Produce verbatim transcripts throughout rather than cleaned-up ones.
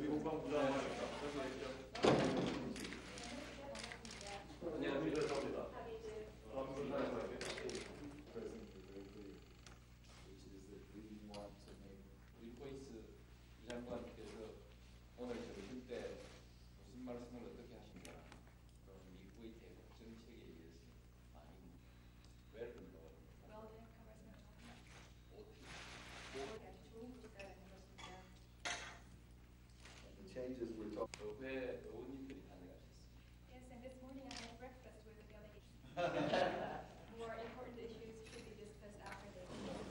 Yes, and this morning I had breakfast with the delegation. More important issues should be discussed after this.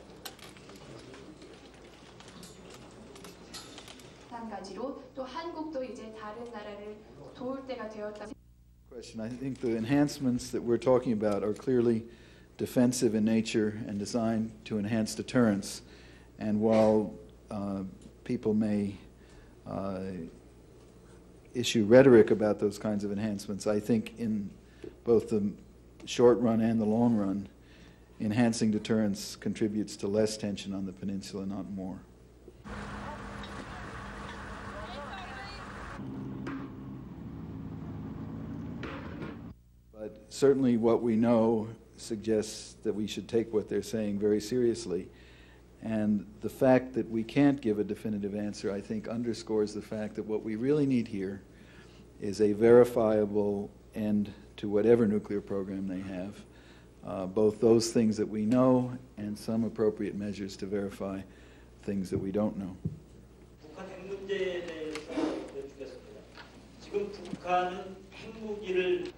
마찬가지로 또 한국도 이제 다른 나라를 도울 때가 되었다. Question. I think the enhancements that we're talking about are clearly defensive in nature and designed to enhance deterrence. And while uh, people may uh, issue rhetoric about those kinds of enhancements, I think in both the short run and the long run, enhancing deterrence contributes to less tension on the peninsula, not more. But certainly what we know suggests that we should take what they're saying very seriously. And the fact that we can't give a definitive answer, I think, underscores the fact that what we really need here is a verifiable end to whatever nuclear program they have, uh, both those things that we know and some appropriate measures to verify things that we don't know. 북한 핵 문제에 대해서 여쭙겠습니다. 지금 북한은 핵무기를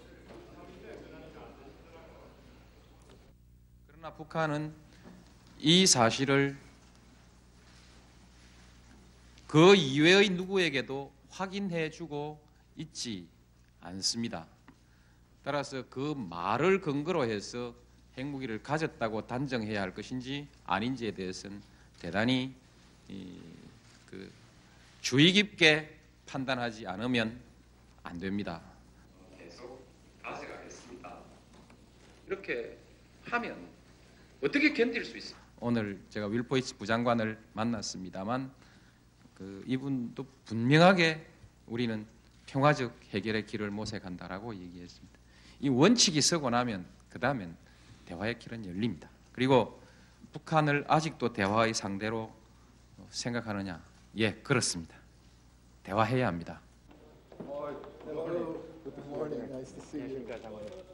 그러나 북한은 이 사실을 그 이외의 누구에게도 확인해주고 있지 않습니다. 따라서 그 말을 근거로 해서 핵무기를 가졌다고 단정해야 할 것인지 아닌지에 대해서는 대단히 이, 그 주의 깊게 판단하지 않으면 안 됩니다. 계속 가져가겠습니다. 이렇게 하면 어떻게 견딜 수 있어요? 오늘 제가 윌포이츠 부장관을 만났습니다만 그 이분도 분명하게 우리는 평화적 해결의 길을 모색한다라고 얘기했습니다. 이 원칙이 서고 나면 그 다음엔 대화의 길은 열립니다. 그리고 북한을 아직도 대화의 상대로 생각하느냐? 예, 그렇습니다. 대화해야 합니다. Good morning. Nice to see you.